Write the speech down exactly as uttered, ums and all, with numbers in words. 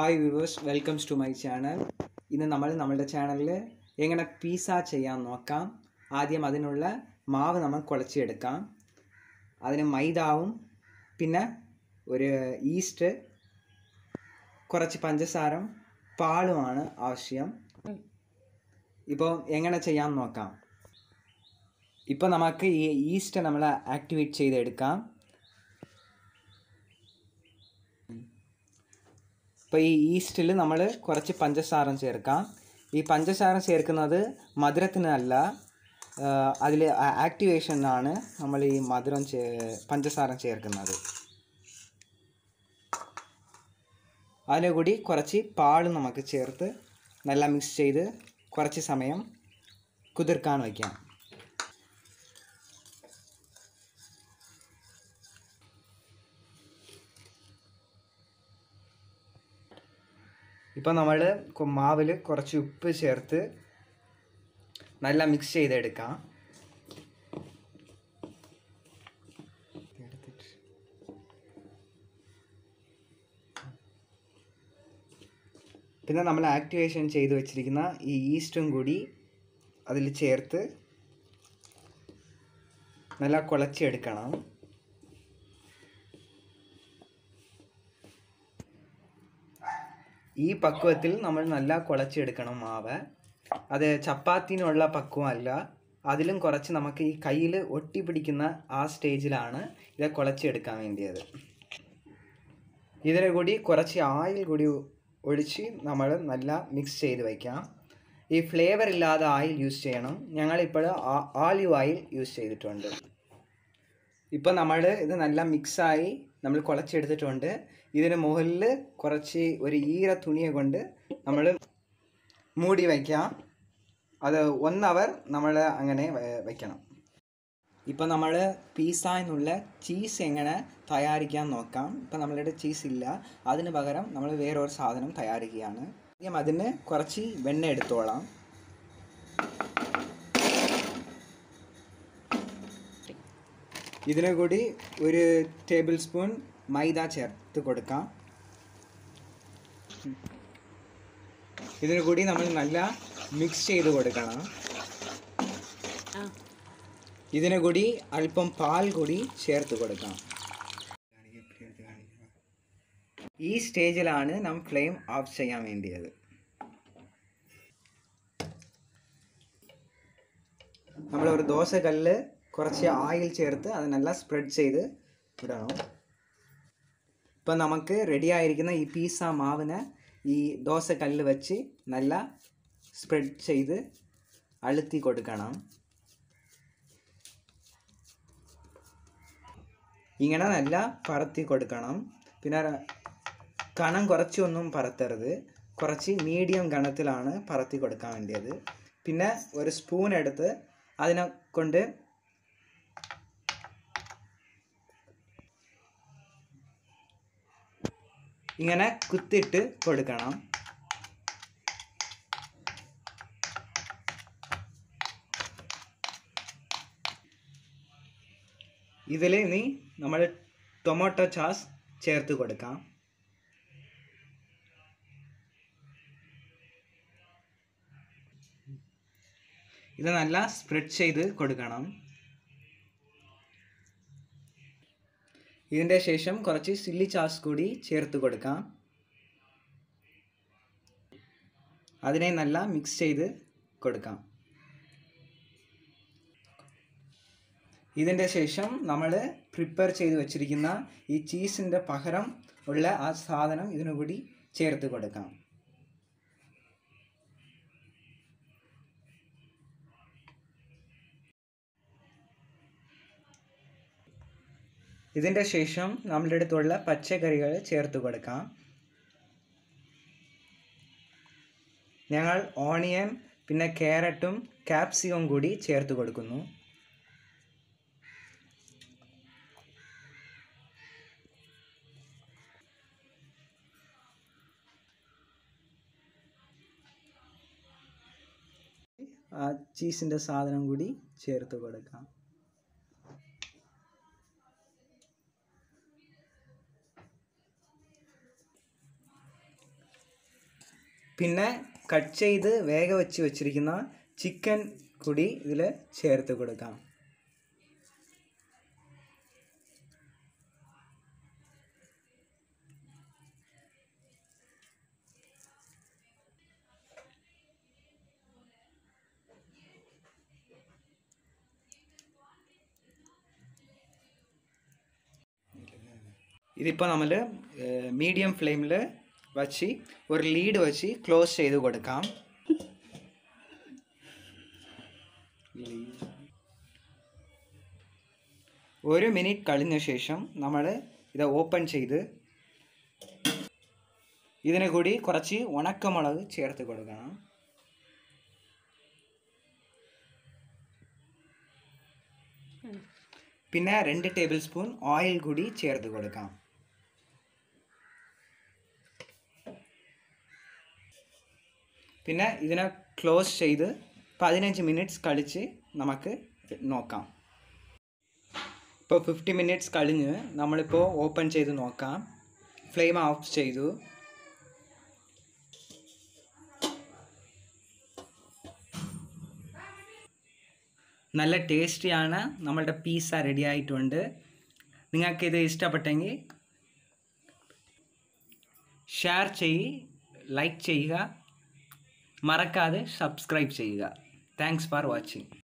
Hi viewers, welcomes to my channel. ഇന്ന് നമ്മൾ നമ്മുടെ ചാനലിൽ എങ്ങനെ പിസ്സ ചെയ്യാൻ നോക്കാം. ആദ്യം അതിനുള്ള മാവ് നമ്മൾ കുഴച്ചെടുക്കാം. അതിന് മൈദാവും പിന്നെ ഒരു ഈസ്റ്റ്, കുറച്ച് പഞ്ചസാരം, പാലുമാണ് ആവശ്യം. ഇപ്പോൾ എങ്ങനെ ചെയ്യാൻ നോക്കാം. ഇപ്പോൾ നമുക്ക് ഈ ഈസ്റ്റ് നമ്മൾ ആക്ടിവേറ്റ് ചെയ്തെടുക്കാം. ഇപ്പോൾ ഈ ഈസ്റ്റിൽ നമ്മൾ കുറച്ച് പഞ്ചസാര ചേർക്കാം. ഈ പഞ്ചസാര ചേർക്കുന്നത് മധുരത്തിനല്ല, അതിൽ ആക്ടിവേഷനാണ് നമ്മൾ ഈ മധുരം ചേ പഞ്ചസാര ചേർക്കുന്നത്. അതിൽ കൂടി കുറച്ച് പാൽ നമുക്ക് ചേർത്ത് നല്ല മിക്സ് ചെയ്ത് കുറച്ച് സമയം കുതിർക്കാൻ വയ്ക്കാം. ഇപ്പോൾ നമ്മൾ മാവിൽ കുറച്ച് ഉപ്പ് ചേർത്ത് നല്ല മിക്സ് ചെയ്തെടുക്കാം. പിന്നെ നമ്മൾ ആക്ടിവേഷൻ ചെയ്ത് വെച്ചിരിക്കുന്ന ഈ ഈസ്റ്റും കൂടി അതിൽ ചേർത്ത് നല്ല കുഴച്ചെടുക്കണം. ഈ പക്വത്തിൽ നമ്മൾ നല്ല കുഴച്ചെടുക്കണം മാവ്. അത് ചപ്പാത്തിനുള്ള പക്വമല്ല, അതിലും കുറച്ച് നമുക്ക് ഈ കയ്യിൽ ഒട്ടിപ്പിടിക്കുന്ന ആ സ്റ്റേജിലാണ് ഇത് കുഴച്ചെടുക്കാൻ വേണ്ടിയത്. ഇതിനെ കൂടി കുറച്ച് ഓയിൽ കൂടി ഒഴിച്ച് നമ്മൾ നല്ല മിക്സ് ചെയ്ത് വയ്ക്കാം. ഈ ഫ്ലേവർ ഇല്ലാതെ ഓയിൽ യൂസ് ചെയ്യണം. ഞങ്ങളിപ്പോൾ ഓലിവ് ഓയിൽ യൂസ് ചെയ്തിട്ടുണ്ട്. ഇപ്പോൾ നമ്മൾ ഇത് നല്ല മിക്സായി നമ്മൾ കുഴച്ചെടുത്തിട്ടുണ്ട്. ഇതിന് മുകളിൽ കുറച്ച് ഒരു ഈര തുണിയെ കൊണ്ട് നമ്മൾ മൂടി വയ്ക്കാം. അത് വൺ അവർ നമ്മൾ അങ്ങനെ വയ്ക്കണം. ഇപ്പോൾ നമ്മൾ പിസ്സ എന്നുള്ള ചീസ് എങ്ങനെ തയ്യാറിക്കാൻ നോക്കാം. ഇപ്പോൾ നമ്മളുടെ ചീസ് ഇല്ല, അതിന് പകരം നമ്മൾ വേറൊരു സാധനം തയ്യാറിക്കുകയാണ്. ആദ്യം അതിന് കുറച്ച് വെണ്ണ എടുത്തോളാം. ഇതിനെ കൂടി ഒരു ടേബിൾ സ്പൂൺ മൈദ ചേർത്ത് കൊടുക്കാം. ഇതിനെ കൂടി നമ്മൾ നല്ല മിക്സ് ചെയ്ത് കൊടുക്കണം. ഇതിനെ കൂടി അല്പം പാൽ കൂടി ചേർത്ത് കൊടുക്കാം. ഈ സ്റ്റേജിലാണ് നാം ഫ്ലെയിം ഓഫ് ചെയ്യാൻ വേണ്ടിയത്. നമ്മൾ ഒരു ദോശക്കല്ല് കുറച്ച് ഓയിൽ ചേർത്ത് അത് നല്ല സ്പ്രെഡ് ചെയ്ത് ഇടണം. ഇപ്പം നമുക്ക് റെഡി ആയിരിക്കുന്ന ഈ പിസ്സ മാവിനെ ഈ ദോശക്കല്ല് വെച്ച് നല്ല സ്പ്രെഡ് ചെയ്ത് അഴുത്തി കൊടുക്കണം. ഇങ്ങനെ നല്ല പരത്തി കൊടുക്കണം. പിന്നെ കനം കുറച്ചൊന്നും പരത്തരുത്, കുറച്ച് മീഡിയം കനത്തിലാണ് പരത്തി കൊടുക്കാൻ വേണ്ടിയത്. പിന്നെ ഒരു സ്പൂൺ എടുത്ത് അതിനെ കൊണ്ട് ഇങ്ങനെ കുത്തിയിട്ട് കൊടുക്കണം. ഇതിൽ ഇനി നമ്മൾ ടൊമാറ്റോ സോസ് ചേർത്ത് കൊടുക്കാം. ഇത് നല്ല സ്പ്രെഡ് ചെയ്ത് കൊടുക്കണം. ഇതിൻ്റെ ശേഷം കുറച്ച് ചില്ലി സോസ് കൂടി ചേർത്ത് കൊടുക്കാം. അതിനെ നല്ല മിക്സ് ചെയ്ത് കൊടുക്കാം. ഇതിൻ്റെ ശേഷം നമ്മൾ പ്രിപ്പയർ ചെയ്ത് വച്ചിരിക്കുന്ന ഈ ചീസിൻ്റെ പകരം ഉള്ള ആ സാധനം ഇതിനു കൂടി ചേർത്ത് കൊടുക്കാം. ഇതിൻ്റെ ശേഷം നമ്മളുടെ അടുത്തുള്ള പച്ചക്കറികൾ ചേർത്ത് കൊടുക്കാം. ഞങ്ങൾ ഓണിയൻ പിന്നെ ക്യാരറ്റും ക്യാപ്സിക്കം കൂടി ചേർത്ത് കൊടുക്കുന്നു. ആ ചീസിൻ്റെ സാധനം കൂടി ചേർത്ത് കൊടുക്കാം. പിന്നെ കട്ട് ചെയ്ത് വേഗ വെച്ച് വെച്ചിരിക്കുന്ന ചിക്കൻ കൂടി ഇതിൽ ചേർത്ത് കൊടുക്കാം. ഇതിപ്പോൾ നമ്മൾ മീഡിയം ഫ്ലെയിമിൽ വച്ച് ഒരു ലീഡ് വെച്ച് ക്ലോസ് ചെയ്ത് കൊടുക്കാം. ഒരു മിനിറ്റ് കഴിഞ്ഞ ശേഷം നമ്മൾ ഇത് ഓപ്പൺ ചെയ്ത് ഇതിന് കൂടി കുറച്ച് ഉണക്കമുളക് ചേർത്ത് കൊടുക്കണം. പിന്നെ രണ്ട് ടേബിൾ സ്പൂൺ ഓയിൽ കൂടി ചേർത്ത് കൊടുക്കാം. പിന്നെ ഇതിനെ ക്ലോസ് ചെയ്ത് പതിനഞ്ച് മിനിറ്റ്സ് കഴിച്ച് നമുക്ക് നോക്കാം. ഇപ്പോൾ ഫിഫ്റ്റി മിനിറ്റ്സ് കഴിഞ്ഞ് നമ്മളിപ്പോൾ ഓപ്പൺ ചെയ്ത് നോക്കാം. ഫ്ലെയിം ഓഫ് ചെയ്തു. നല്ല ടേസ്റ്റിയാണ്. നമ്മളുടെ പിസ്സ റെഡി ആയിട്ടുണ്ട്. നിങ്ങൾക്കിത് ഇഷ്ടപ്പെട്ടെങ്കിൽ ഷെയർ ചെയ്യുക, ലൈക്ക് ചെയ്യുക, മറക്കാതെ സബ്സ്ക്രൈബ് ചെയ്യുക. Thanks for watching.